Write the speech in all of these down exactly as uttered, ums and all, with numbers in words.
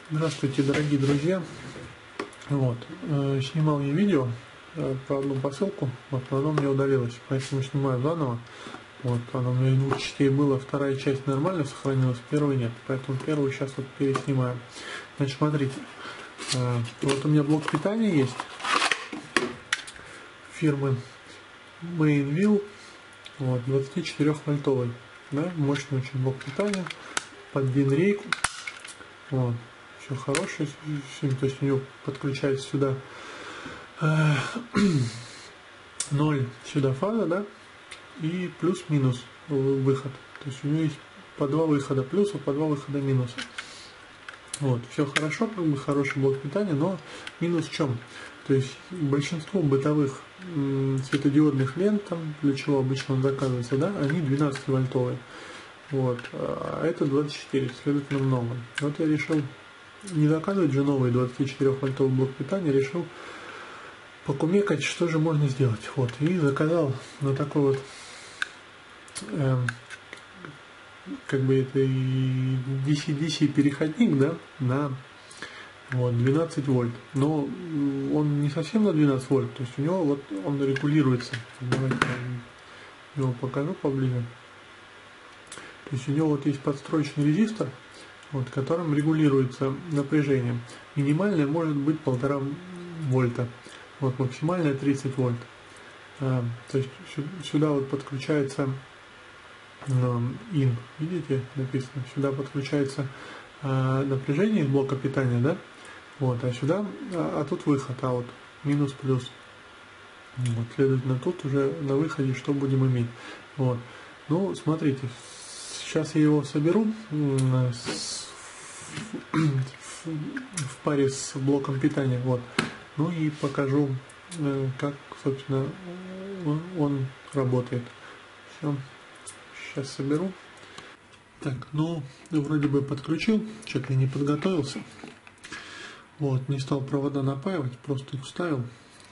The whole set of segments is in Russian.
Здравствуйте, дорогие друзья. Вот, э, снимал я видео э, про одну посылку, вот, но оно мне удалилось, поэтому снимаю заново. Вот, оно у меня из двух частей было, вторая часть нормально сохранилась, первая нет, поэтому первую сейчас вот переснимаем. Значит, смотрите, э, вот у меня блок питания есть фирмы Mainview, вот, двадцатичетырёхвольтовый, да, мощный очень блок питания, под DIN-рейку, вот. Все хорошее, то есть у него подключается сюда э, ноль сюда фаза, да, и плюс-минус выход. То есть у него есть по два выхода плюса, по два выхода минуса. Вот, все хорошо, как бы хороший блок питания, но минус в чем? То есть большинство бытовых м, светодиодных лент, там, для чего обычно он заказывается, да, они двенадцативольтовые. Вот, а это двадцать четыре, следовательно много. Вот я решил не заказывать же новый двадцатичетырёхвольтовый блок питания, решил покумекать, что же можно сделать. Вот, и заказал на такой вот, э, как бы это и ди си-ди си переходник, да, на вот, двенадцать вольт. Но он не совсем на двенадцать вольт, то есть у него вот он регулируется. Давайте я его покажу поближе. То есть у него вот есть подстроечный резистор, вот, которым регулируется напряжение. Минимальное может быть полтора вольта, вот, максимальное тридцать вольт. А, то есть сюда вот подключается а, ин, видите, написано, сюда подключается а, напряжение из блока питания, да, вот, а сюда, а, а тут выход, а вот минус-плюс. Вот, следовательно, тут уже на выходе что будем иметь. Вот. Ну, смотрите, сейчас я его соберу с, в, в паре с блоком питания, вот. Ну и покажу, как, собственно, он работает. Все, сейчас соберу. Так, ну, вроде бы подключил, что-то я не подготовился. Вот, не стал провода напаивать, просто их вставил.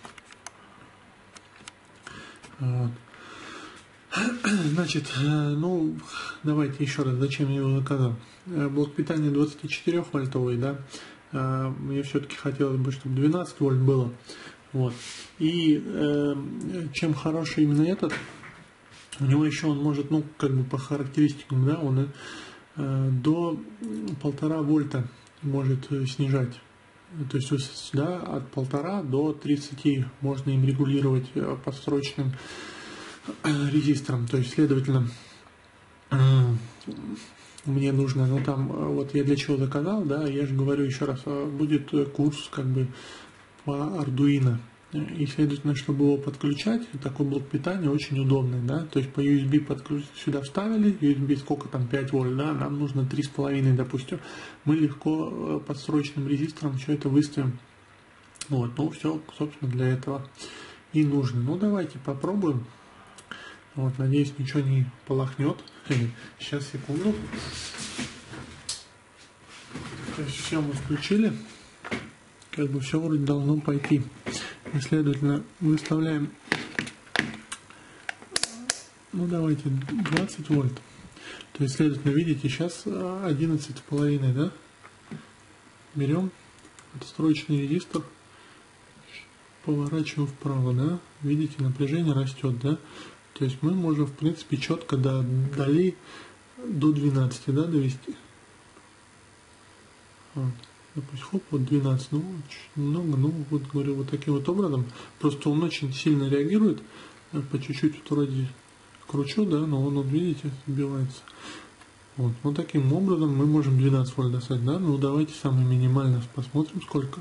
Вот. Значит, ну, давайте еще раз, зачем я его заказал. Блок питания двадцатичетырёхвольтовый, да, мне все-таки хотелось бы, чтобы двенадцать вольт было. Вот. И э, чем хороший именно этот, у него еще он может, ну, как бы по характеристикам, да, он э, до полтора вольта может снижать. То есть да, от полтора до тридцати можно им регулировать подстроечным резистором. То есть, следовательно, мне нужно, ну там, вот я для чего заказал, да, я же говорю еще раз, будет курс как бы по Arduino. И, следовательно, чтобы его подключать, такой блок питания очень удобный, да, то есть по ю эс би подключить, сюда вставили, ю эс би сколько там, пять вольт, да, нам нужно три с половиной, допустим, мы легко подстроечным резистором все это выставим. Вот, ну все, собственно, для этого и нужно. Ну давайте попробуем. Вот, надеюсь, ничего не полохнет. Сейчас, секунду. То есть все мы включили. Как бы все вроде должно пойти. И, следовательно, выставляем, ну давайте, двадцать вольт. То есть, следовательно, видите, сейчас одиннадцать с половиной, да? Берем подстроечный резистор, поворачиваем вправо, да? Видите, напряжение растет, да? То есть мы можем, в принципе, четко до, дали до двенадцати, да, довести. Вот. Допустим, хоп, вот двенадцать, ну, чуть немного, ну, вот, говорю, вот таким вот образом. Просто он очень сильно реагирует, по чуть-чуть вот вроде кручу, да, но он, вот, видите, сбивается. Вот, вот таким образом мы можем двенадцать вольт достать, да, ну, давайте самое минимальное посмотрим, сколько.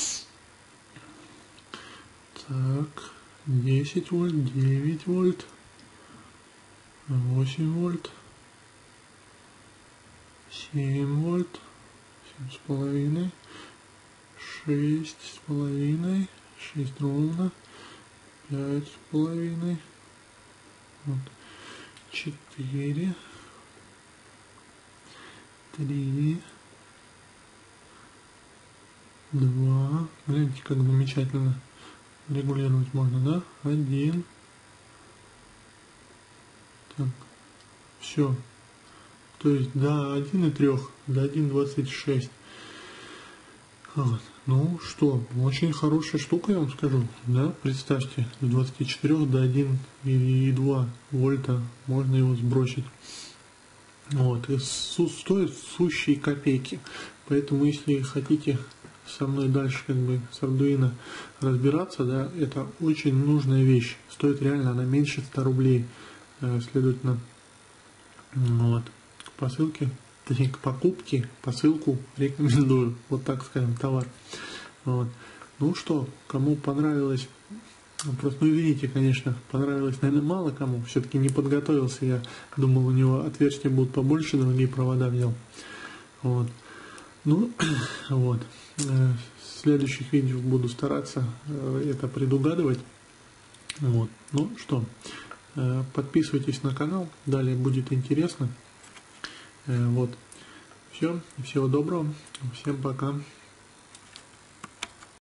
Так, десять вольт, девять вольт. восемь вольт, семь вольт, семь с половиной, шесть с половиной, шесть ровно, пять с половиной, вот, четыре, три, два, гляньте, как замечательно регулировать можно, да, один. Так, все. То есть до один и три, до один двадцать шесть. Вот. Ну что, очень хорошая штука, я вам скажу. Да, представьте, с двадцати четырёх до одного и двух вольта можно его сбросить. Вот. И стоит сущие копейки. Поэтому, если хотите со мной дальше как бы с Arduino разбираться, да, это очень нужная вещь. Стоит реально она меньше ста рублей. Следовательно, вот, по ссылке, точнее, к покупке, по ссылку рекомендую. Вот так скажем, товар. Вот. Ну что, кому понравилось, просто, ну извините, конечно, понравилось, наверное, мало кому. Все-таки не подготовился я. Думал, у него отверстия будут побольше, другие провода взял. Вот. Ну, вот. В следующих видео буду стараться это предугадывать. Вот. Ну что, подписывайтесь на канал, далее будет интересно. Вот. Все, всего доброго, всем пока.